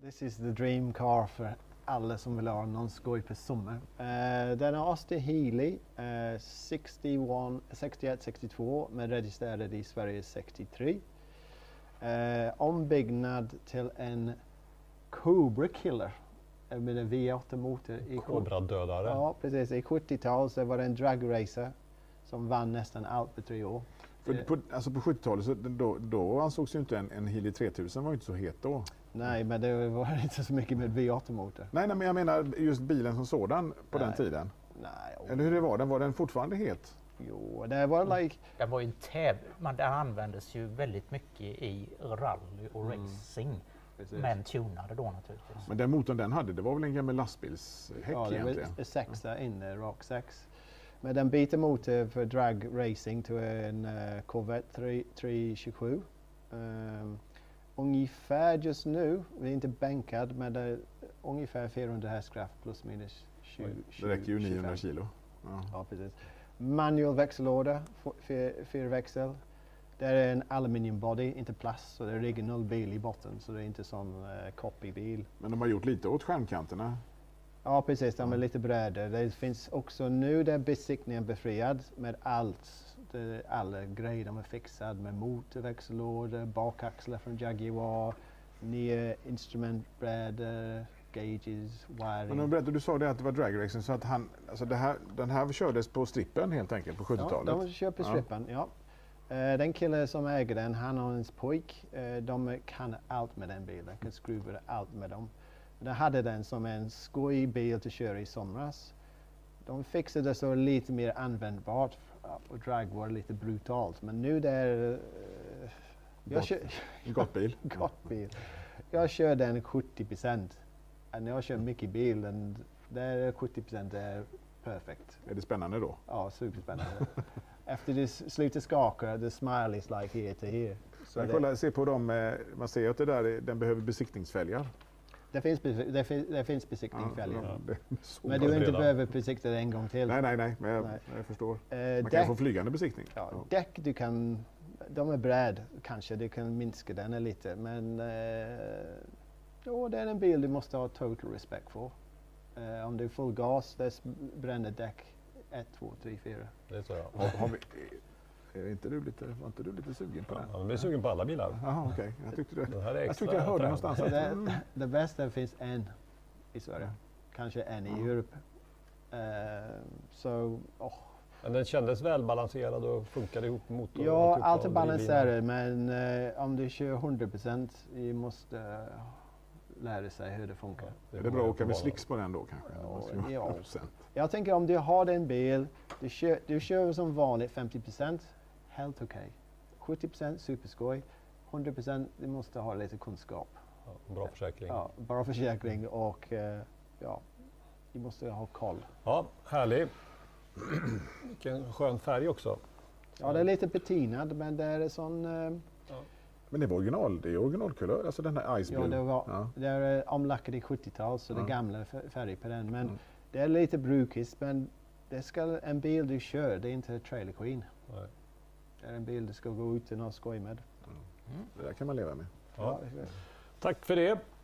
This is the dream car för alla som vill ha någon skoj på sommar. Den är Austin Healey 61-62 men registrerad i Sverige 63. Ombyggnad till en Cobra Killer med en V8-motor. Cobra-dödare. Ja, precis. I 70-talet så var det en dragracer som vann nästan allt på 3 år. På 70-talet så då ansågs ju inte en Healey 3000 var ju inte så het då. Nej, men det var inte så mycket med V8-motor. Nej, men jag menar just bilen som sådan på den tiden. Nej. Eller hur det var? Var den fortfarande het? Jo, det var Det var ju en den användes ju väldigt mycket i rally och racing. Precis. Men tunade då naturligtvis. Men den motorn den hade, det var väl en gammal lastbilshäck egentligen? Ja, det var 6 inne, rak 6. Men den byter motor för drag racing till en Corvette 327. Ungefär just nu, vi är inte bänkad, men det är ungefär 400 hästkraft plus minus 20. Det räcker ju 900 kilo. Ja, precis. Manual växellåda, 4 växel. Det är en aluminium body, inte plast, så det är original bil i botten, så det är inte som copybil. Men de har gjort lite åt skärmkanterna. Ja, precis. De är lite bredare. Det finns också nu där besiktningen befriad med allt. Alla grejer de är fixade med motorväxellådor, bakaxlar från Jaguar, nya instrumentbrädor, gauges, wiring. Men du sa det att det var dragracing, så att den här kördes på strippen helt enkelt på 70-talet? Ja, de kör på strippen, ja. Den killen som äger den, han och hans pojk, de kan allt med den bilen, kan skruva allt med dem. De hade den som en skojbil att köra i somras. De fixade det så lite mer användbart och drag var lite brutalt. Men nu det är... Gott bil. Gott bil. Jag kör den 70%. När jag kör mycket bil, det är 70% är perfekt. Är det spännande då? Ja, superspännande. Efter det slutar skaka, the smile is like here to here. Så kolla, se på dem, man ser att den behöver besiktningsfälgar. Det finns besiktningsfälgar. Ja, men du inte behöver besikta det en gång till. Nej, men jag förstår. Man kan få flygande besiktning. Ja, däck de är bred kanske, du kan minska den lite. Men det är en bil du måste ha total respect för. Om det är full gas, det bränner däck 1, 2, 3, 4. Det är så, ja. Var inte du lite sugen på den? Ja, jag är sugen på alla bilar. Jaha, okej. Jag tyckte det. Den här är jag tyckte jag hörde någonstans att... Det bästa finns en i Sverige. Kanske en i Europa. Men den kändes välbalanserad och funkade ihop med motorn? Ja, allt är balanserat, men om du kör 100% du måste lära sig hur det funkar. Ja, är det bra att åka med slicks på den då kanske? Ja. Jag tänker om du har en bil, du kör som vanligt 50%, helt okej. 70% superskoj, 100% du måste ha lite kunskap. Ja, bra försäkring. Ja, bra försäkring och du måste ha koll. Ja, härlig. Vilken skön färg också. Ja, det är lite patinad, men det är sån... Men det var originalkulör, alltså den här Ice Blue. Ja, det är omlackad i 70-tal, så det är gamla färg på den. Men det är lite brukigt, men det ska en bil du kör, det är inte Trailer Queen. Nej. Det är en bil du ska gå ut och skoj med. Det där kan man leva med. Ja. Tack för det.